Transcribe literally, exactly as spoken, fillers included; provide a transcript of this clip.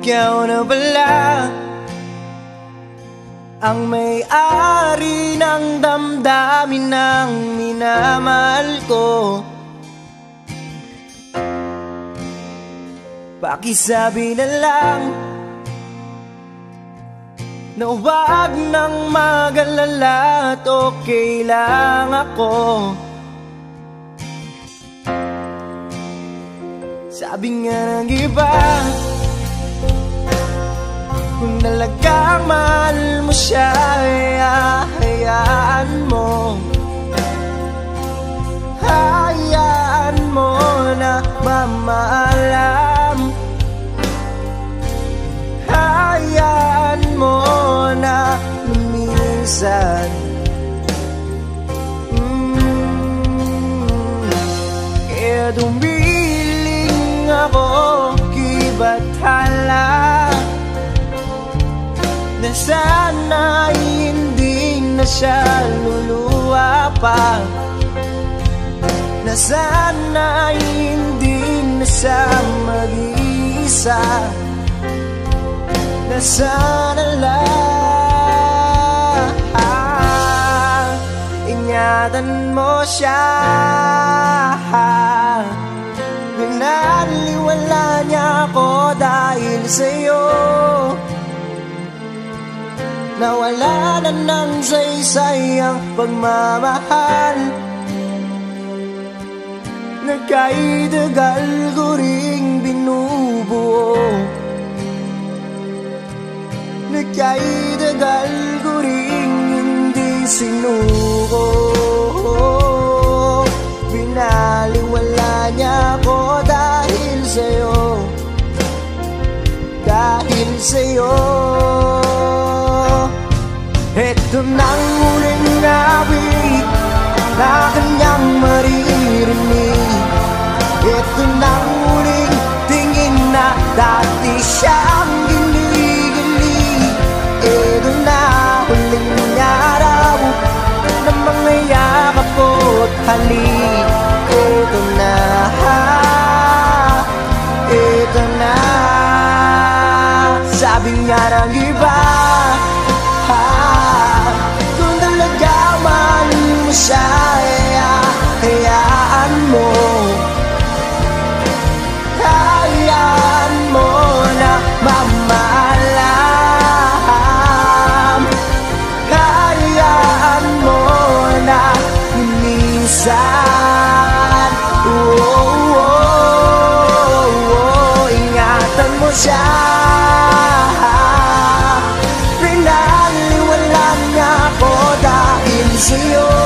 ikaw na pala ang may-ari ng damdamin ng minamahal ko. Pakisabi na lang na huwag nang mag-alala at okay lang ako. Sabi nga ng iba, kung talagang mahal mo siya, ay hayaan mo. Hayaan mo na mamaalam. Hayaan mo na lumisan. mm. Kaya dumiling ako kay Bathala na sana'y hindi na siya luluwa pa, na sana'y hindi na siya mag-iisa, na sana lang ingatan mo siya. Binaliwala niya ako dahil sa'yo, nawala na ng saysay ang pagmamahal na kay tagal ko ring binubuo, na kay tagal ko ring hindi sinuko. Binaliwala niya ako dahil sa'yo, dahil sa'yo. Ito nang huling awit na kanyang maririnig. Ito nang huling tingin na dati siyang ginigilig. Ito na huling araw na mga yakap ko't halik. Ito na, ito na. Sabi nga ng iba, kung talaga mahal mo siya, hayaan mo. Hayaan mo na mamaalam. Hayaan mo na lumisan. Oh, oh, oh, oh. Ingatan mo siya. Pinaliwalan niya ako dahil sa'yo.